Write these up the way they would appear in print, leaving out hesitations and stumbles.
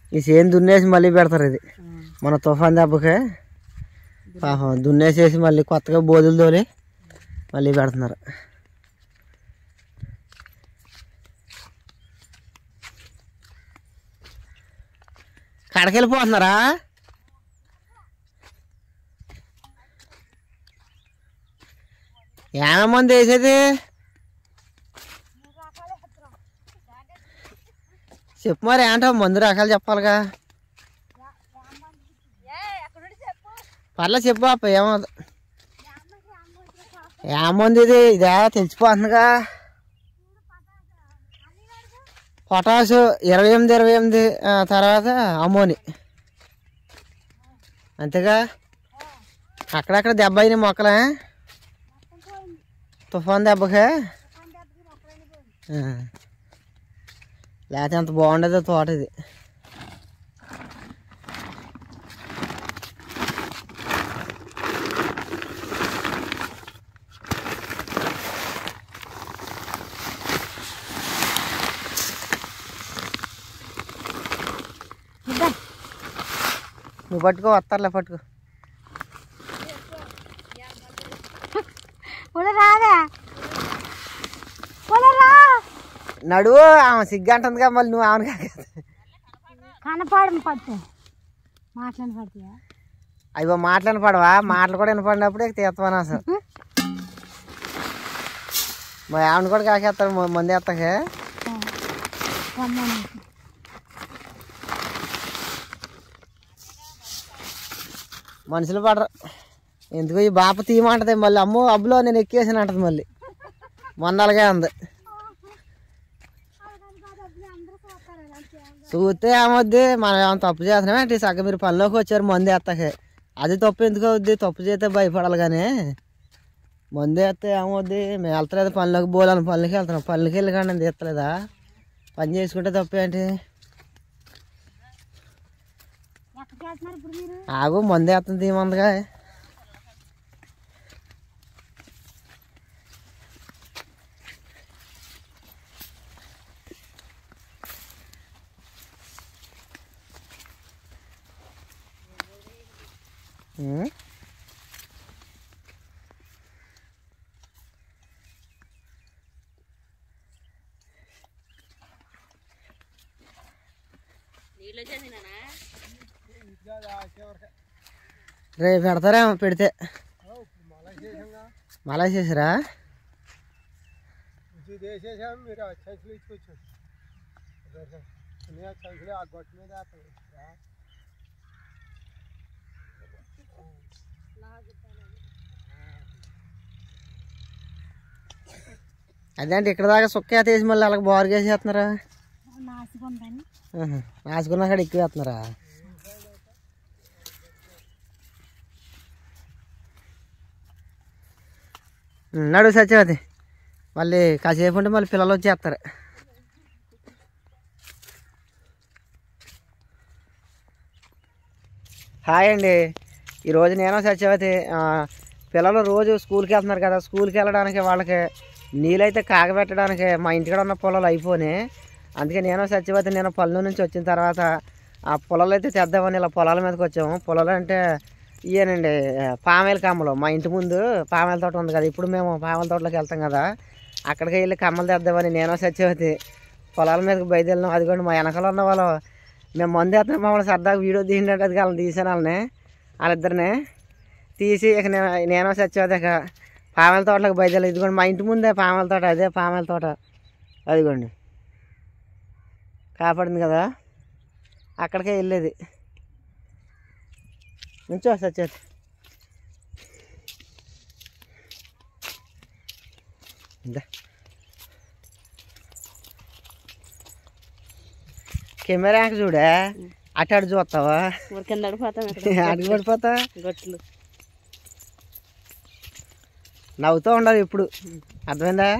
ఈ చేను దున్నేసి మళ్ళీ పెడతారు. ఇది మన తుఫాన్ దెబ్బకి పాపం దున్నేసేసి మళ్ళీ కొత్తగా బోధులు తోలి మళ్ళీ పెడుతున్నారు. కడకెళ్ళిపోతున్నారా? ఏమంది వేసేది చెప్పు మరి. ఏంటో మందు రకాలు చెప్పాలిగా. పర్లేదు చెప్పు అప్ప. ఏమవుతుంది ఏమంది ఇది? ఇదే తెలిసిపోతుందిగా. పొటాసు 28 తర్వాత అమోని అంతేగా. అక్కడక్కడ దెబ్బ అయినాయి మొక్కలే తుఫాన్ దెబ్బకే. లేకపోతే ఎంత బాగుండేదో తోట ఇది. నువ్వు పట్టుకో, వస్తారులే పట్టుకో. నడువు ఆమె సిగ్గు అంటుందిగా మళ్ళీ నువ్వు ఆమెను కనపడము పట్టు మాట్లాడి పడుతుందా? అయ్యో మాట్లాడిన పడవా? మాటలు కూడా వినపడినప్పుడే తీస్తాను అసలు. మా ఆమెను కూడా కాకేస్తాడు మంది ఎత్తకే. మనుషులు పడరు ఎందుకు. ఈ బాప తీయమంటది మళ్ళీ. అమ్మో అబ్బులో నేను ఎక్కేసాను అంటది మళ్ళీ. మొన్న అలాగే ఉంది. చూస్తే ఏమవుద్ది, మనం ఏమైనా తప్పు చేస్తున్నామేంటి? సగం మీరు పనిలోకి వచ్చారు మందు ఎత్తకే. అది తప్పు ఎందుకు అవుద్ది? తప్పు చేస్తే భయపడాలి కానీ మందు వేస్తే ఏమవుద్ది? మేము వెళ్తలేదు పనిలోకి, బోలని పనులకి వెళ్తున్నాం. పనులకి వెళ్ళి కానీ నేను తీస్తలేదా? పని చేసుకుంటే తప్పేంటి? ఆగు మందు వేస్తుంది తీయమందిగా. రేపు పెడతారేమో. పెడితే మళ్ళా చేసారా? అదేంటి ఇక్కడ దాకా సుక్క తీసి మళ్ళీ అలాగ బోరుగా వేసేస్తున్నారా? నాసుకున్నా కాడ ఎక్కువ వేస్తున్నారా? నడు సత్యవతి. మళ్ళీ కాసేపు ఉంటే మళ్ళీ పిల్లలు వచ్చేస్తారు. హాయ్ అండి. ఈరోజు నేను సత్యవతి పిల్లలు రోజు స్కూల్కి వెళ్తున్నారు కదా. స్కూల్కి వెళ్ళడానికి వాళ్ళకి నీళ్ళైతే కాగబెట్టడానికి మా ఇంటికాడ ఉన్న పొలాలు అయిపోయినాయి. అందుకే నేను సత్యవతి నేను పల్లె నుంచి వచ్చిన తర్వాత ఆ పొలాలు అయితే తెద్దామని ఇలా పొలాల మీదకి వచ్చాము. పొలాలు అంటే ఇవేనండి పామాయిల కమ్మలు. మా ఇంటి ముందు పామాయిల తోట ఉంది కదా. ఇప్పుడు మేము పామాయిల తోటలోకి వెళ్తాం కదా. అక్కడికి వెళ్ళి కమ్మలు తెద్దామని నేను సత్యవతి పొలాల మీదకి బయలుదేరినాం. అదిగోండి మా వెనకాల ఉన్న వాళ్ళు మేము మందు వేస్తున్నాం. మమ్మల్ని సరదాగా వీడియో తీసినట్టు అది వాళ్ళని తీసాను. వాళ్ళిద్దరిని తీసి ఇక నేను సత్యవతి ఇక పామాయిల తోటలోకి బయలుదేరి. ఇదిగోండి మా ఇంటి ముందే పామాయిల తోట. అదే పామాయిల తోట అదిగోండి కాపాడింది కదా. అక్కడికే వెళ్ళేది. నుంచో సత్యవతి. కెమెరా చూడే అటు చూస్తావా? అడిగి పడిపోతా. నవ్వుతూ ఉండాలి ఇప్పుడు. అర్థమైందా?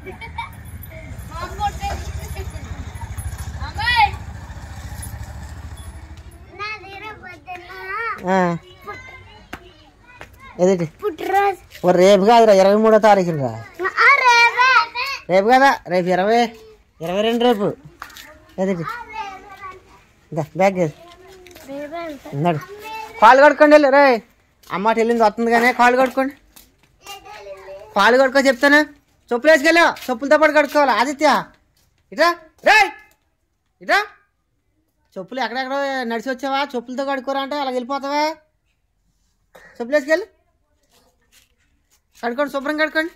ఏదేంటి రేపు కాదురా 23వ తారీఖున రా. రేపు కదా, రేపు 22 రేపు. ఏదేంటి బ్యాగ్ ఉన్నాడు. కాళ్ళు కడుక్కోండి వెళ్ళి రే. అమ్మాట వెళ్ళింది వస్తుంది కానీ కాళ్ళు కడుక్కోండి. కాళ్ళు కడుక్కో చెప్తాను. చెప్పులు వేసుకెళ్ళా, చెప్పులతో పాటు కడుక్కోవాలి. ఆదిత్య ఇట్రా రే, ఇట్రా. చెప్పులు ఎక్కడెక్కడ నడిచి వచ్చావా? చెప్పులతో కడుక్కోరా అంటే అలా వెళ్ళిపోతావా? చెప్పులు వేసుకెళ్ళి కడుక్కోండి, శుభ్రం కడుక్కోండి.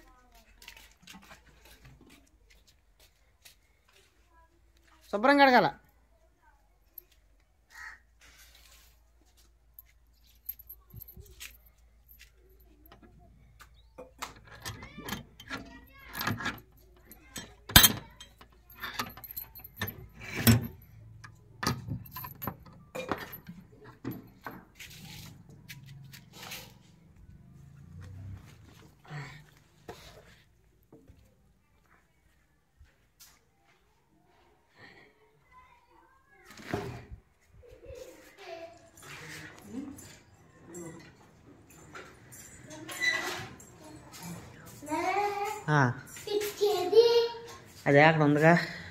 శుభ్రం కడగాల. అదే అక్కడ ఉందిగా.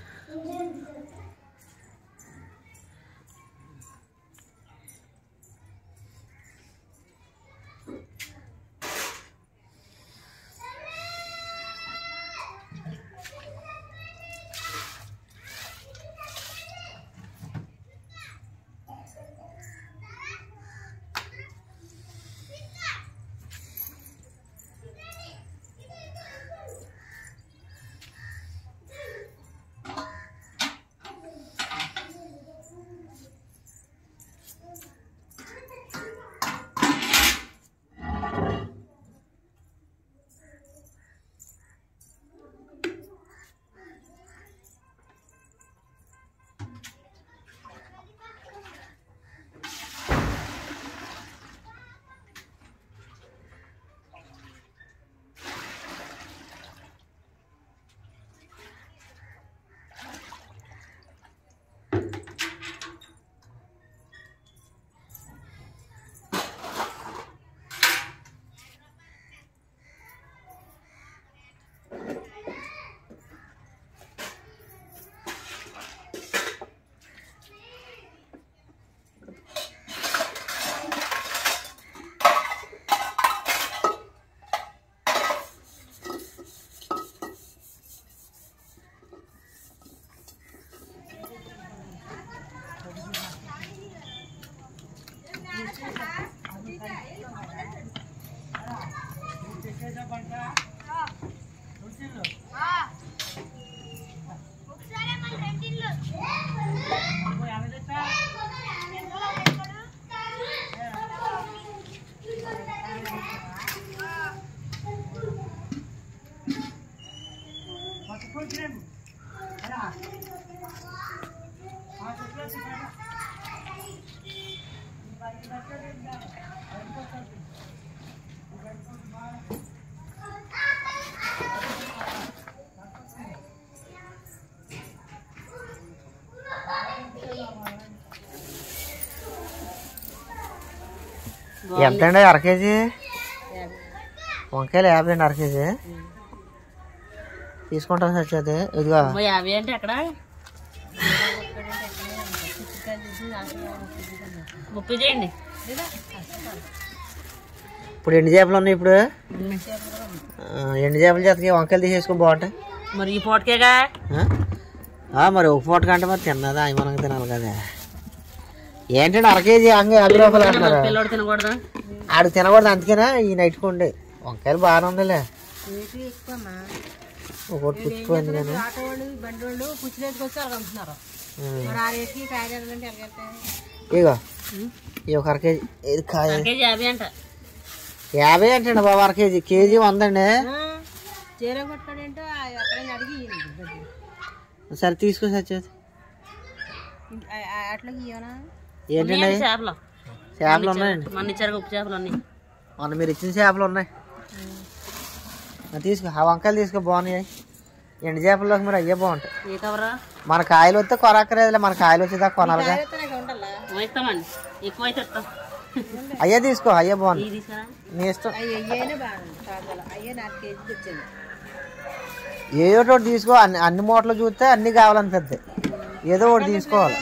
ఎంత అండి అర కేజీ వంకాయలు? 50 అండి అర కేజీ. తీసుకుంటాం సచ్చేది. ఇదిగో 50 అంటే అక్కడ 30 చేయండి. ఇప్పుడు ఎండు చేపలు ఉన్నాయి. ఇప్పుడు ఎండు చేపల చేతకి వంకాయలు తీసేసుకో బాగుంటాయి. మరి ఈ పూటకేగా మరి ఒక పూట కంటే మరి తిన్నదా అవి మనకు తినాలి కదా. ఏంటంటే అర కేజీ అంగా 50 రూపాయలు అంటున్నారు. తినకూడదు, ఆడు తినకూడదు. అందుకేనా ఈ నైట్కోండి. వంకాయలు బాగానే ఉందిలే. ఒకటి పుచ్చిపోయింది కానీ ఇగో ఈ ఒక అర కేజీ. ఇది కాయ 50 అంటండి బాబు. అర కేజీ కేజీ 100 అండి. సరే తీసుకొచ్చి వచ్చేది. ఏంటండి చేపలు ఉన్నాయండి. మొన్న మీరు ఇచ్చిన చేపలు ఉన్నాయి. తీసుకో. ఆ వంకాయలు తీసుకో బాగున్నాయి. ఎండు చేపల్లోకి మరి అయ్యే బాగుంటాయి. ఏ కవరా మన కాయలు వస్తే కొనక్కర్లేదులే, మన కాయలు వచ్చేదా కొనాలిగా. ఇస్తామండి, ఎక్కువ అయితే ఇస్తాం. అయ్యే తీసుకో, అయ్యే బాగుంది, తీసుకురా. నీ ఇష్టం. ఏదో ఒకటి తీసుకో, అన్ని మూటలు చూస్తే అన్ని కావాలనిపిద్ది, ఏదో ఒకటి తీసుకోవాలి.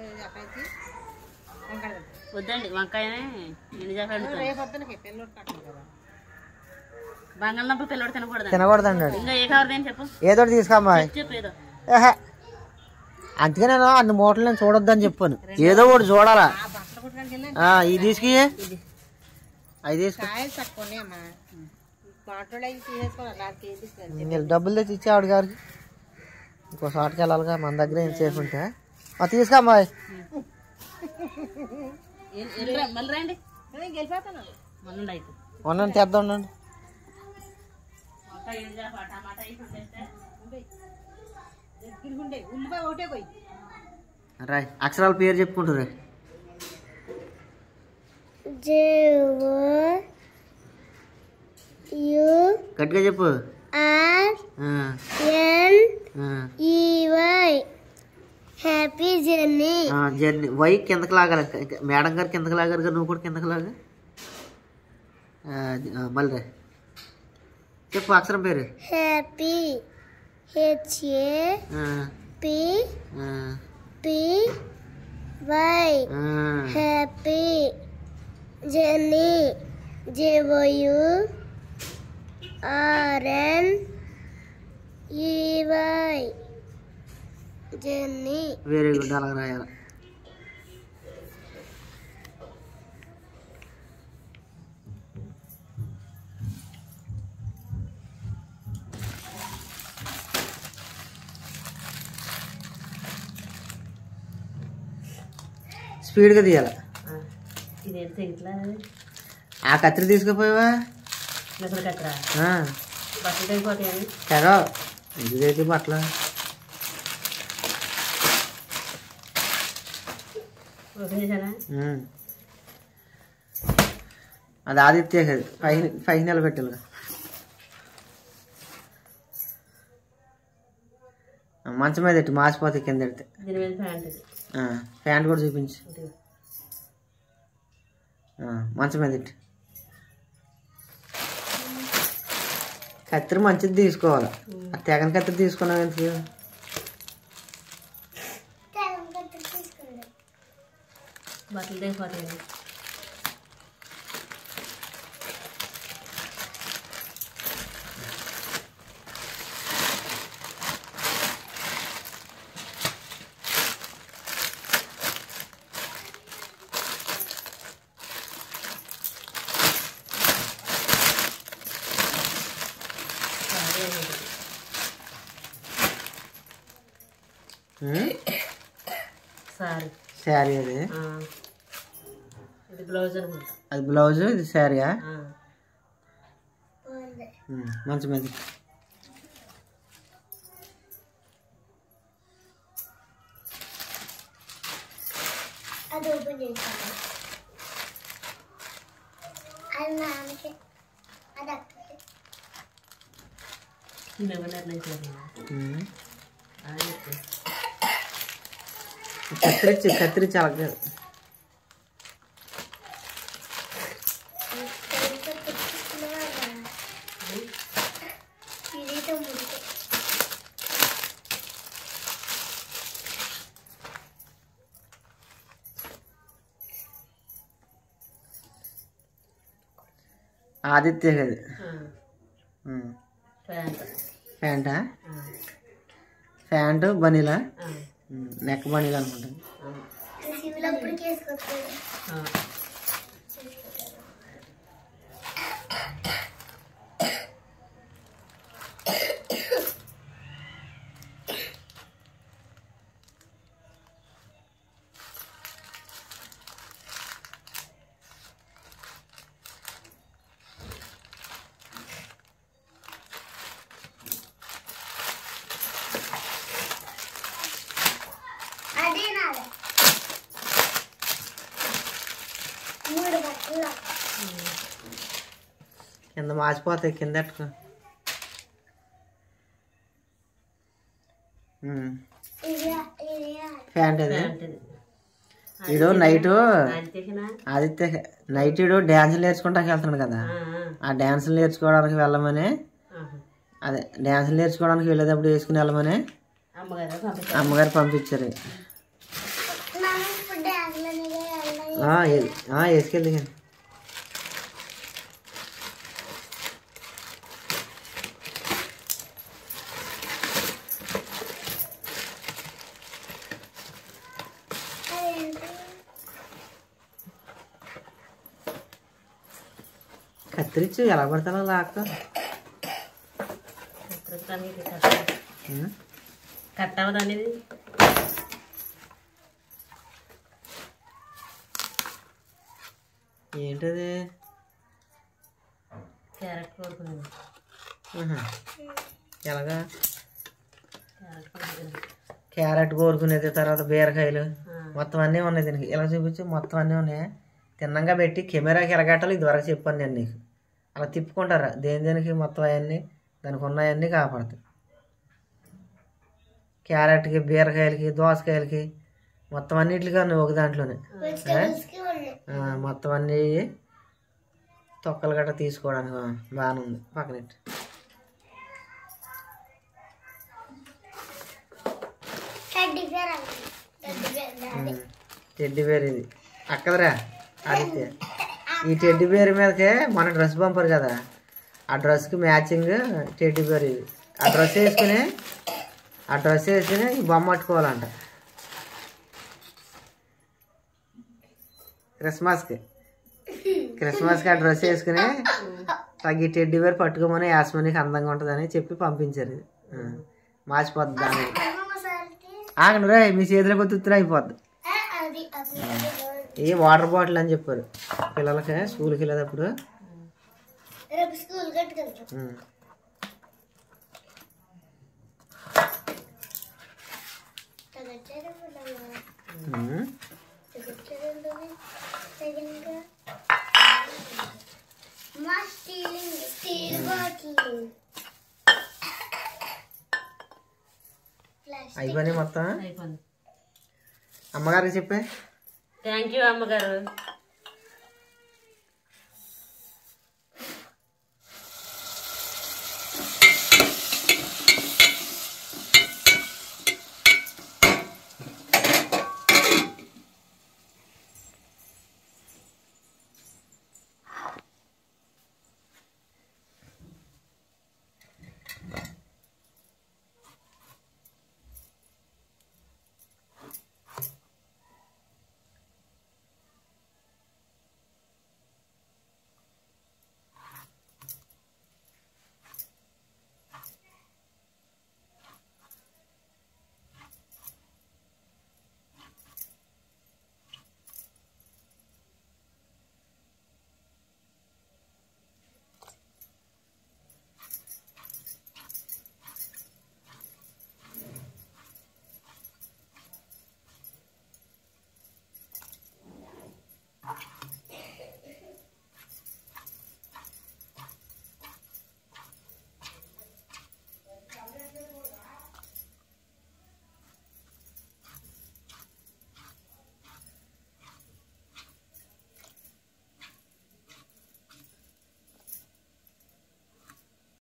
వద్దండి వంకాయనే ఎండు చేప బంగాళదుంప పిల్లడు తినకూడదండి. ఇంకా ఏ కవర్ దేని చెప్పు, ఏదో ఒకటి తీసుకోమ్మా. చెప్పు ఏదో. అందుకే నేను అన్ని మూటలు నేను చూడొద్దని చెప్పాను, ఏదో ఒకటి చూడాలా. ఇది తీసుకు, అవి తీసుకో. డబ్బులు తెచ్చి ఇచ్చే ఆవిడ గారికి, ఇంకో షాట్కి వెళ్ళాలిగా, మన దగ్గర ఏం సేఫ్ ఉంటే తీసుకోమ్మా. మళ్ళీ రండి, ఉండండి, తెద్దాం ఉండండి. రాయ్, అక్షరాల పేరు చెప్పుకుంటారు. గట్టిగా చెప్పు. Happy journey. జర్నీ. వై కిందకి లాగాలి, మేడం గారు కిందకి లాగారు, నువ్వు కూడా కిందకి లాగా. మళ్ళీ రా, చెప్పు అక్షరం పేరు. Happy, HAPPY. Happy journey, JOURNEY. Journey. Very good, అలా రాయాలి. స్పీడ్గా తీయాలి. ఆ కత్తిరి తీసుకుపోయావా? తెగ ఇదైతే బట్టలు అది ఆదిత్య కదా, పైన నిలబెట్టాలి. మంచం మీద ఎట్టు మాసిపోతాయి కింద ఎడితే. ప్యాంట్ కూడా చూపించు. మంచం మీద ఎట్టు. కత్తిరి మంచిది తీసుకోవాలి, ఆ తెగని కత్తిరి తీసుకున్నావు ఎంత. బట్టలు దిగిపోతాయి. శారీ అది, బ్లౌజ్ అనుకుంటా. అది బ్లౌజ్, ఇది శారీయా. మంచి మంచి. అది ఓపెన్ చేస్తాను, అది నాన్నకి, అది అక్కకి. కత్తిరించి అలాగే. ఆదిత్య కదా. ప్యాంటా? ప్యాంటు బనీలా, నెక్ బనీలా అనుకుంటాను. కింద మాసిపోతాయి, కింద ప్యాంట్ అది ఇడు నైట్ ఆదిత్య నైట్ ఇడు డ్యాన్సులు నేర్చుకుంటాకి వెళ్తున్నాడు కదా, ఆ డ్యాన్సులు నేర్చుకోవడానికి వెళ్ళమని, అదే డ్యాన్సులు నేర్చుకోవడానికి వెళ్ళేటప్పుడు వేసుకుని వెళ్ళమని అమ్మగారు పంపించారు. వేసుకెళ్ళి కానీ కత్తిరించి ఎలా పడతానో లాక్క కట్ అవ్వదు అనేది. ఏంటది? క్యారెట్ కోరుకునేది. ఎలాగా? క్యారెట్ కోరుకునేది, తర్వాత బీరకాయలు మొత్తం అన్నీ ఉన్నాయి దీనికి. ఎలా చూపించు, మొత్తం అన్నీ ఉన్నాయి. తిన్నంగా పెట్టి కెమెరాకి ఎలాగట్టాలో ఇదివరకు చెప్పాను నేను నీకు. అలా తిప్పుకుంటారా దేనికి మొత్తం అవన్నీ దానికి ఉన్నాయన్నీ కాపాడుతాయి. క్యారెట్కి, బీరకాయలకి, దోసకాయలకి మొత్తం అన్నిటికీ ఉన్నాయి ఒక దాంట్లోనే. మొత్తం అన్నీ తొక్కలు గట్రా తీసుకోవడానికి బాగానే ఉంది. పక్కనెట్టు టెడ్డీ బేర్ ఇది అక్కదరా ఆదిత్య. ఈ టెడ్డీ బేర్ మీదకే మన డ్రెస్ పంపారు కదా, ఆ డ్రెస్కి మ్యాచింగ్ టెడ్డీ బేర్ ఇది. ఆ డ్రెస్ వేసుకుని ఈ బొమ్మ పట్టుకోవాలంట క్రిస్మస్కి ఆ డ్రెస్ వేసుకుని తగ్గి టెడ్డీ బేర్ పట్టుకోమని యాస్మనికి అందంగా ఉంటుందని చెప్పి పంపించారు. ఇది మార్చిపోద్ది దాని ఆగండి రే, మీ చేతిలోకి తుత్తున అయిపోద్ది. ఇది వాటర్ బాటిల్ అని చెప్పారు పిల్లలకి స్కూల్కి వెళ్ళేటప్పుడు. అయిపోయినాయి మొత్తం. అమ్మగారికి చెప్పే థ్యాంక్ యూ అమ్మగారు.